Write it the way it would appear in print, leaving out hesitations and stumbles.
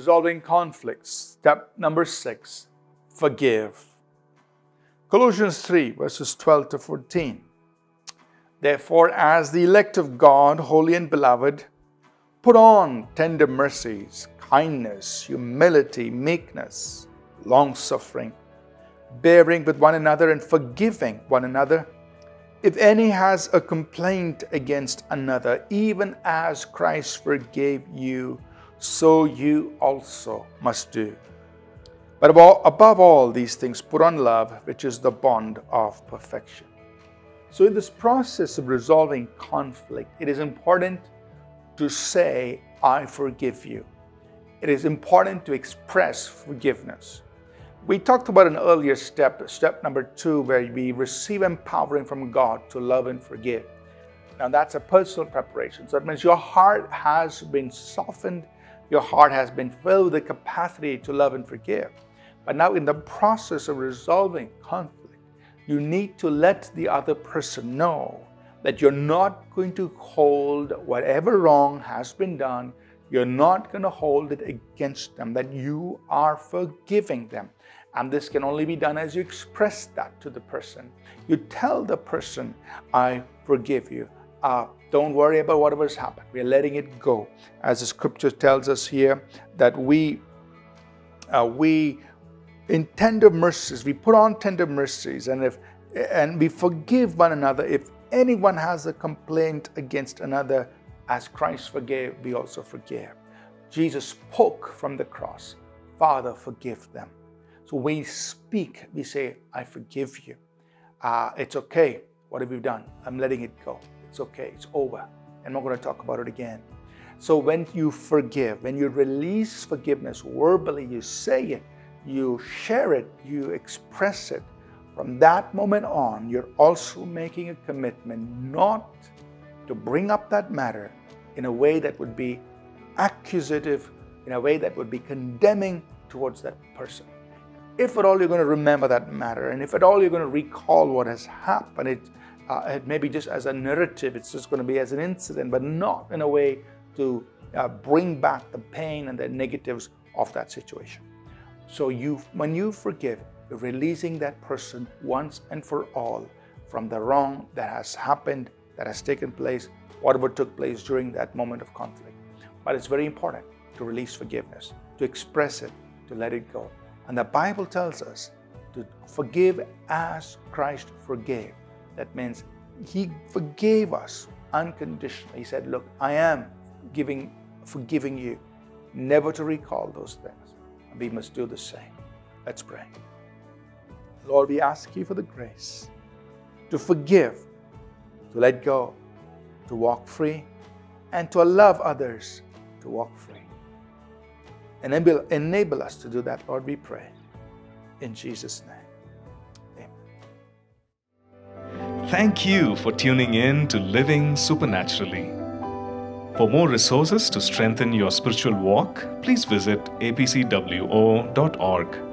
resolving conflicts. Step number 6, forgive. Colossians 3, verses 12 to 14. Therefore, as the elect of God, holy and beloved, put on tender mercies, kindness, humility, meekness, long-suffering, bearing with one another and forgiving one another. If any has a complaint against another, even as Christ forgave you, so you also must do. But above all these things, put on love, which is the bond of perfection. So in this process of resolving conflict, it is important to say, I forgive you. It is important to express forgiveness. We talked about an earlier step number 2, where we receive empowering from God to love and forgive. Now that's a personal preparation. So it means your heart has been softened, your heart has been filled with the capacity to love and forgive. But now in the process of resolving conflict, you need to let the other person know that you're not going to hold whatever wrong has been done, you're not going to hold it against them, that you are forgiving them. And this can only be done as you express that to the person. You tell the person, I forgive you. Don't worry about whatever's happened. We're letting it go. As the scripture tells us here, that we in tender mercies, we put on tender mercies, and we forgive one another. If anyone has a complaint against another, as Christ forgave, we also forgive. Jesus spoke from the cross, Father, forgive them. So we speak, we say, I forgive you. It's okay. What have you done? I'm letting it go. It's okay. It's over. I'm not going to talk about it again. So when you forgive, when you release forgiveness verbally, you say it, you share it, you express it. From that moment on, you're also making a commitment not to bring up that matter in a way that would be accusative, in a way that would be condemning towards that person. If at all you're going to remember that matter, and if at all you're going to recall what has happened, it may be just as a narrative, it's just going to be as an incident, but not in a way to bring back the pain and the negatives of that situation. So when you forgive, you're releasing that person once and for all from the wrong that has happened, that has taken place, whatever took place during that moment of conflict. But it's very important to release forgiveness, to express it, to let it go. And the Bible tells us to forgive as Christ forgave. That means He forgave us unconditionally. He said, look, I am forgiving you, never to recall those things. And we must do the same. Let's pray. Lord, we ask you for the grace to forgive, to let go, to walk free, and to love others to walk free. Enable us to do that, Lord, we pray. In Jesus' name, amen. Thank you for tuning in to Living Supernaturally. For more resources to strengthen your spiritual walk, please visit apcwo.org.